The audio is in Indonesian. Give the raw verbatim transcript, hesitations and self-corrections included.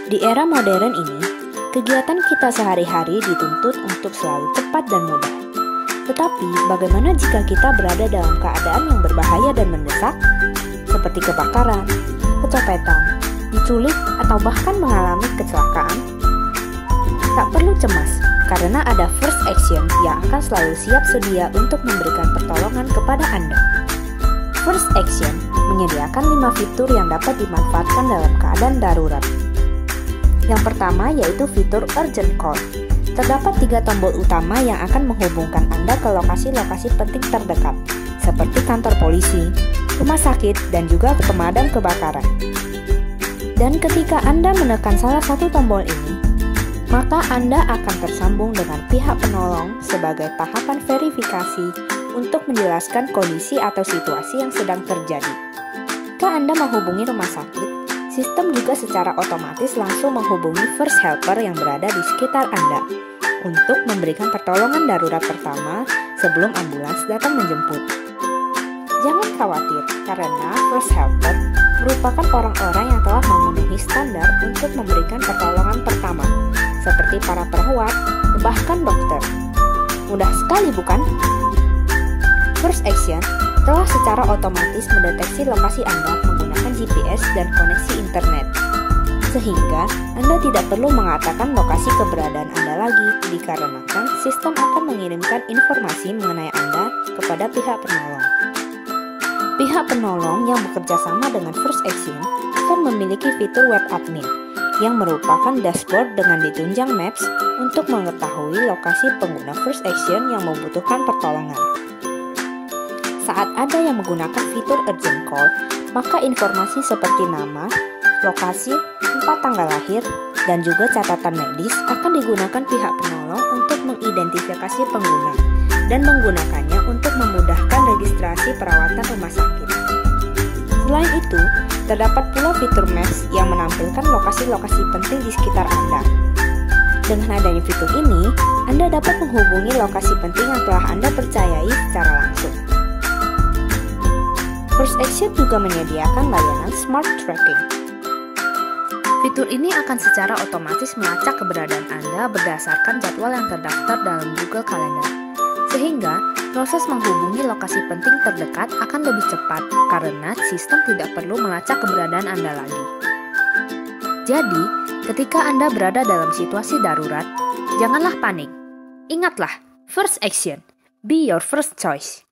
Di era modern ini, kegiatan kita sehari-hari dituntut untuk selalu cepat dan mudah. Tetapi, bagaimana jika kita berada dalam keadaan yang berbahaya dan mendesak, seperti kebakaran, kecopetan, diculik, atau bahkan mengalami kecelakaan? Tak perlu cemas, karena ada First Action yang akan selalu siap sedia untuk memberikan pertolongan kepada Anda. First Action menyediakan lima fitur yang dapat dimanfaatkan dalam keadaan darurat. Yang pertama yaitu fitur Urgent Call. Terdapat tiga tombol utama yang akan menghubungkan Anda ke lokasi-lokasi penting terdekat, seperti kantor polisi, rumah sakit, dan juga pemadam kebakaran. Dan ketika Anda menekan salah satu tombol ini, maka Anda akan tersambung dengan pihak penolong sebagai tahapan verifikasi untuk menjelaskan kondisi atau situasi yang sedang terjadi. Jika Anda menghubungi rumah sakit, sistem juga secara otomatis langsung menghubungi first helper yang berada di sekitar Anda untuk memberikan pertolongan darurat pertama sebelum ambulans datang menjemput. Jangan khawatir, karena first helper merupakan orang-orang yang telah memenuhi standar untuk memberikan pertolongan pertama, seperti para perawat, bahkan dokter. Mudah sekali bukan? First Action telah secara otomatis mendeteksi lokasi Anda menggunakan G P S dan koneksi internet, sehingga Anda tidak perlu mengatakan lokasi keberadaan Anda lagi, dikarenakan sistem akan mengirimkan informasi mengenai Anda kepada pihak penolong. Pihak penolong yang bekerja sama dengan First Action akan memiliki fitur web admin, yang merupakan dashboard dengan ditunjang maps untuk mengetahui lokasi pengguna First Action yang membutuhkan pertolongan. Saat ada yang menggunakan fitur Urgent Call, maka informasi seperti nama, lokasi, tempat tanggal lahir, dan juga catatan medis akan digunakan pihak penolong untuk mengidentifikasi pengguna dan menggunakannya untuk memudahkan registrasi perawatan rumah sakit. Selain itu, terdapat pula fitur Maps yang menampilkan lokasi-lokasi penting di sekitar Anda. Dengan adanya fitur ini, Anda dapat menghubungi lokasi penting yang telah Anda percayai secara langsung. First Action juga menyediakan layanan Smart Tracking. Fitur ini akan secara otomatis melacak keberadaan Anda berdasarkan jadwal yang terdaftar dalam Google Calendar, sehingga proses menghubungi lokasi penting terdekat akan lebih cepat karena sistem tidak perlu melacak keberadaan Anda lagi. Jadi, ketika Anda berada dalam situasi darurat, janganlah panik. Ingatlah, First Action, be your first choice.